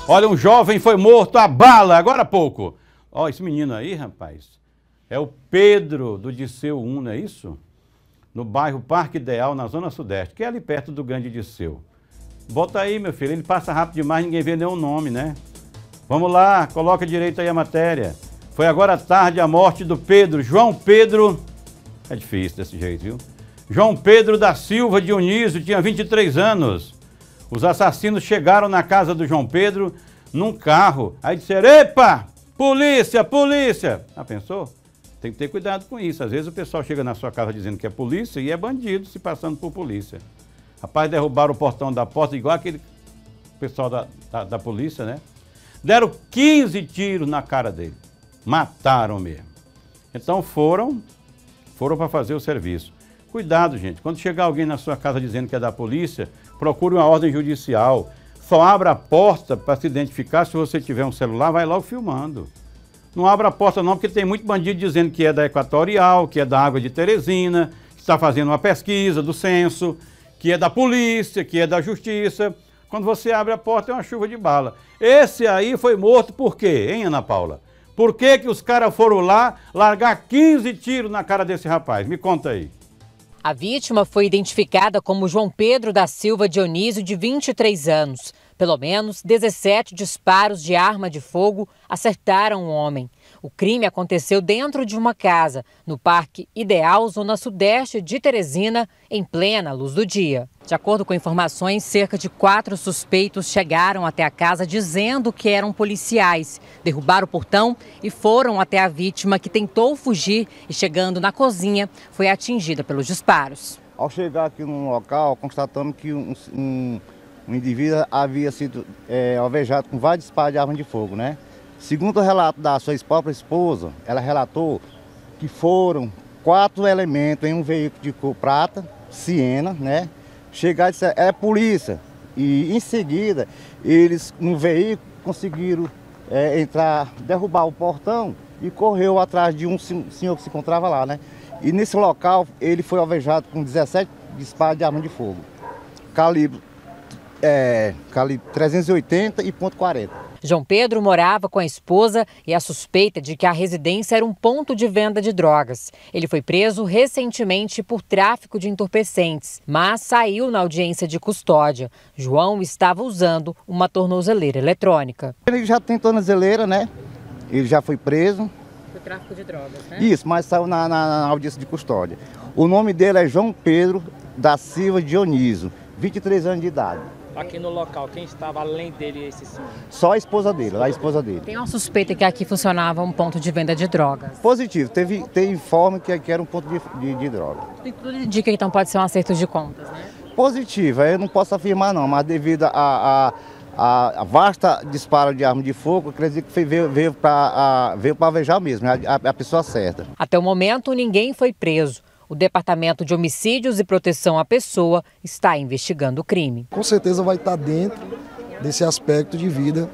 Olha, um jovem foi morto a bala agora há pouco. Ó, esse menino aí, rapaz, é o Pedro do Disseu 1, não é isso? No bairro Parque Ideal, na Zona Sudeste, que é ali perto do Grande Disseu. Volta aí, meu filho, ele passa rápido demais, ninguém vê nenhum nome, né? Vamos lá, coloca direito aí a matéria. Foi agora à tarde a morte do Pedro, João Pedro... É difícil desse jeito, viu? João Pedro da Silva Dionísio, tinha 23 anos. Os assassinos chegaram na casa do João Pedro num carro. Aí disseram, epa, polícia, polícia. Ah, pensou? Tem que ter cuidado com isso. Às vezes o pessoal chega na sua casa dizendo que é polícia e é bandido se passando por polícia. Rapaz, derrubaram o portão da porta, igual aquele pessoal da polícia, né? Deram 15 tiros na cara dele. Mataram mesmo. Então foram para fazer o serviço. Cuidado, gente. Quando chegar alguém na sua casa dizendo que é da polícia, procure uma ordem judicial. Só abra a porta para se identificar. Se você tiver um celular, vai logo filmando. Não abra a porta não, porque tem muito bandido dizendo que é da Equatorial, que é da Água de Teresina, que está fazendo uma pesquisa do censo, que é da polícia, que é da justiça. Quando você abre a porta, é uma chuva de bala. Esse aí foi morto por quê, hein, Ana Paula? Por que que os caras foram lá largar 15 tiros na cara desse rapaz? Me conta aí. A vítima foi identificada como João Pedro da Silva Dionísio, de 23 anos. Pelo menos 17 disparos de arma de fogo acertaram o homem. O crime aconteceu dentro de uma casa, no Parque Ideal, Zona Sudeste de Teresina, em plena luz do dia. De acordo com informações, cerca de 4 suspeitos chegaram até a casa dizendo que eram policiais. Derrubaram o portão e foram até a vítima, que tentou fugir e, chegando na cozinha, foi atingida pelos disparos. Ao chegar aqui no local, constatamos que um indivíduo havia sido alvejado com vários disparos de arma de fogo, né? Segundo o relato da sua própria esposa, ela relatou que foram 4 elementos em um veículo de cor prata, Siena, né? Chegaram e disseram, é polícia. E em seguida, eles no veículo conseguiram derrubar o portão e correu atrás de um senhor que se encontrava lá, né? E nesse local, ele foi alvejado com 17 disparos de arma de fogo, calibre 380 e .40. João Pedro morava com a esposa e a suspeita de que a residência era um ponto de venda de drogas. Ele foi preso recentemente por tráfico de entorpecentes, mas saiu na audiência de custódia. João estava usando uma tornozeleira eletrônica. Ele já tem tornozeleira, né? Ele já foi preso. Por tráfico de drogas, né? Isso, mas saiu na audiência de custódia. O nome dele é João Pedro da Silva Dionísio, 23 anos de idade. Aqui no local, quem estava além dele, esse senhor? Só a esposa dele, Tem uma suspeita que aqui funcionava um ponto de venda de drogas. Positivo, teve informe que aqui era um ponto de droga. Tudo indica que então pode ser um acerto de contas, né? Positivo, eu não posso afirmar não, mas devido a vasta disparo de arma de fogo, acredito que veio para alvejar mesmo, a pessoa certa. Até o momento, ninguém foi preso. O Departamento de Homicídios e Proteção à Pessoa está investigando o crime. Com certeza vai estar dentro desse aspecto de vida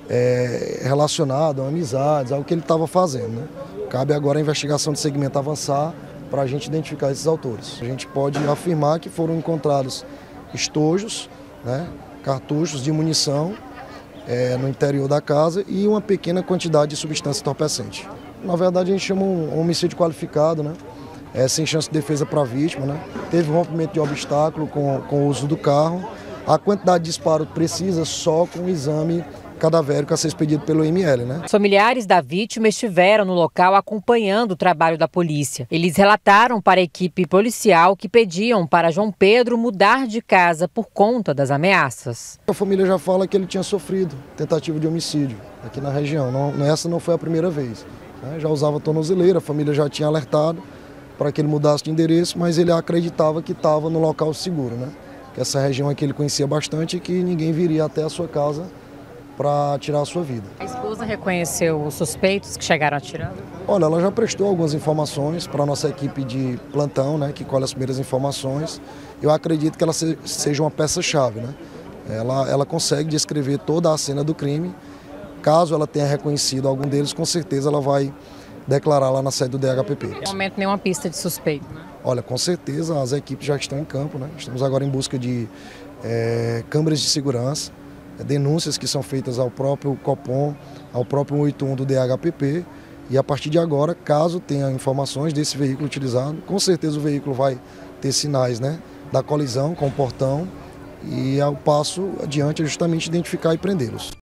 relacionado a amizades, ao que ele estava fazendo, né? Cabe agora a investigação de segmento avançar para a gente identificar esses autores. A gente pode afirmar que foram encontrados estojos, né, cartuchos de munição no interior da casa e uma pequena quantidade de substância entorpecente. Na verdade, a gente chama um homicídio qualificado, né? Sem chance de defesa para a vítima, né? Teve rompimento de obstáculo com o uso do carro. A quantidade de disparo precisa só com o exame cadavérico a ser expedido pelo IML, né? Os familiares da vítima estiveram no local acompanhando o trabalho da polícia. Eles relataram para a equipe policial que pediam para João Pedro mudar de casa por conta das ameaças. A família já fala que ele tinha sofrido tentativa de homicídio aqui na região. Essa não foi a primeira vez, né? Já usava tornozeleira, a família já tinha alertado para que ele mudasse de endereço, mas ele acreditava que estava no local seguro, né? Que essa região aqui ele conhecia bastante e que ninguém viria até a sua casa para tirar a sua vida. A esposa reconheceu os suspeitos que chegaram atirando? Olha, ela já prestou algumas informações para a nossa equipe de plantão, né, que colhe as primeiras informações. Eu acredito que ela seja uma peça-chave, né? Ela consegue descrever toda a cena do crime. Caso ela tenha reconhecido algum deles, com certeza ela vai declarar lá na sede do DHPP. No momento, nenhuma pista de suspeito, né? Olha, com certeza as equipes já estão em campo, né? Estamos agora em busca de câmeras de segurança, denúncias que são feitas ao próprio Copom, ao próprio 181 do DHPP, e a partir de agora, caso tenha informações desse veículo utilizado, com certeza o veículo vai ter sinais, né, da colisão com o portão, e ao passo adiante é justamente identificar e prendê-los.